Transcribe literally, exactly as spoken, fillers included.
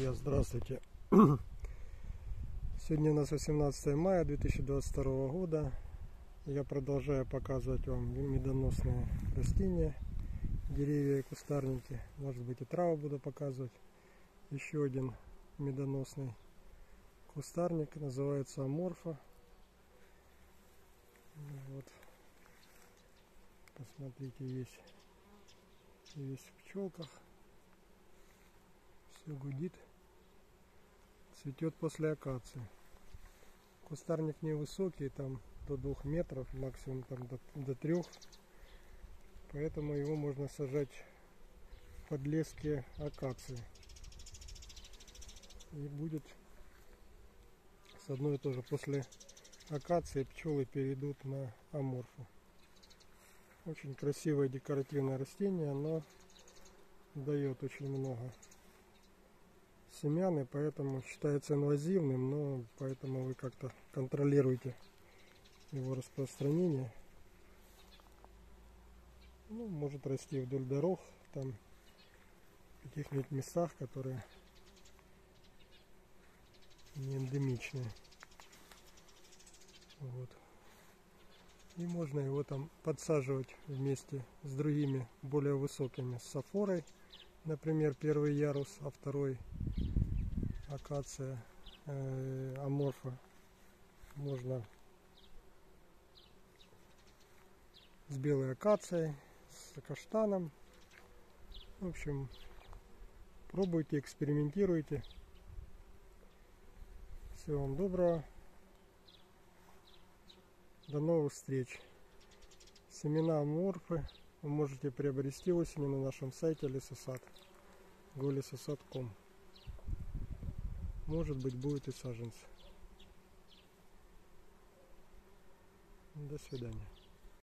Друзья, здравствуйте! Сегодня у нас восемнадцатое мая две тысячи двадцать второго года. Я продолжаю показывать вам медоносные растения, деревья и кустарники. Может быть, и травы буду показывать. Еще один медоносный кустарник, называется аморфа. Вот. Посмотрите, весь, весь в пчелках. Все гудит. Цветет после акации. Кустарник невысокий, там до двух метров, максимум там до, до трех. Поэтому его можно сажать в подлеске акации. И будет с одной тоже. После акации пчелы перейдут на аморфу. Очень красивое декоративное растение, оно дает очень много семян, и поэтому считается инвазивным, но поэтому вы как-то контролируете его распространение. Ну, может расти вдоль дорог, там в каких-нибудь местах, которые не эндемичные. Вот. И можно его там подсаживать вместе с другими более высокими, с сафорой, например, первый ярус, а второй акация, э, аморфа. Можно с белой акацией, с каштаном. В общем, пробуйте, экспериментируйте. Всего вам доброго. До новых встреч. Семена аморфы вы можете приобрести осенью на нашем сайте Лесосад. голесосад точка ком. Может быть, будет и саженцы. До свидания.